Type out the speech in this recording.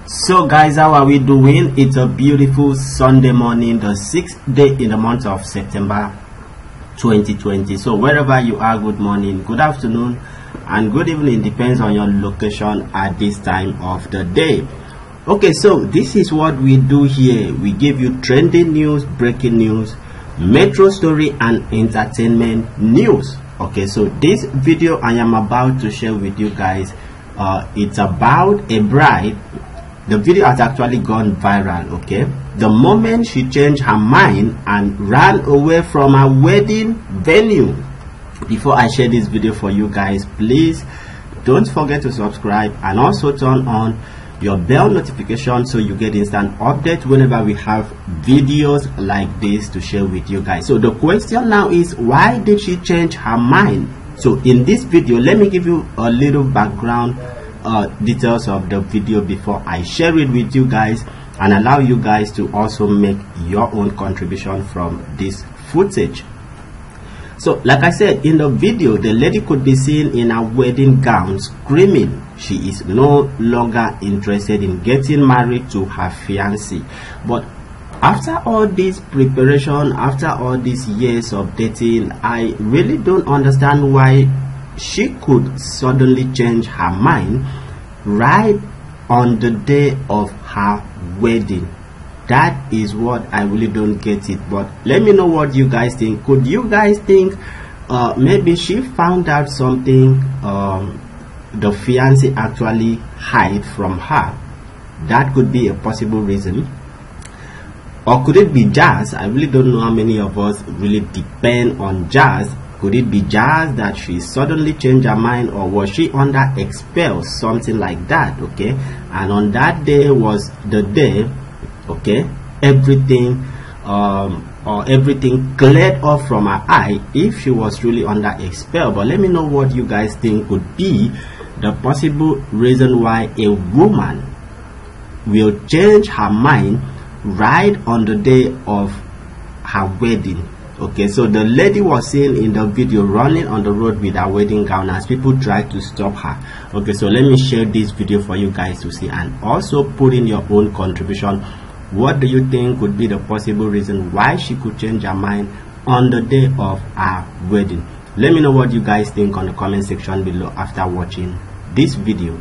So guys, how are we doing? It's a beautiful Sunday morning, the 6th day in the month of September 2020. So wherever you are, good morning, good afternoon and good evening, depends on your location at this time of the day. Okay, so this is what we do here. We give you trending news, breaking news, metro story and entertainment news. Okay, so this video I am about to share with you guys, it's about a bride. The video has actually gone viral. Okay, the moment she changed her mind and ran away from her wedding venue. Before I share this video for you guys, please don't forget to subscribe and also turn on your bell notification so you get instant updates whenever we have videos like this to share with you guys. So the question now is, why did she change her mind? So in this video, let me give you a little background details of the video before I share it with you guys and allow you guys to also make your own contribution from this footage. So like I said, in the video, the lady could be seen in her wedding gown screaming she is no longer interested in getting married to her fiancé. But after all this preparation, after all these years of dating, I really don't understand why she could suddenly change her mind right on the day of her wedding. That is what I really don't get it. But let me know what you guys think. Could you guys think maybe she found out something the fiancé actually hide from her? That could be a possible reason. Or could it be jazz? I really don't know how many of us really depend on jazz. Could it be jazz that she suddenly changed her mind, or was she under a spell, something like that? Okay, and on that day was the day, okay, everything everything cleared off from her eye if she was really under a spell. But let me know what you guys think could be the possible reason why a woman will change her mind right on the day of her wedding. Okay, so the lady was seen in the video running on the road with her wedding gown as people tried to stop her. Okay, so let me share this video for you guys to see and also put in your own contribution. What do you think could be the possible reason why she could change her mind on the day of her wedding? Let me know what you guys think on the comment section below after watching this video.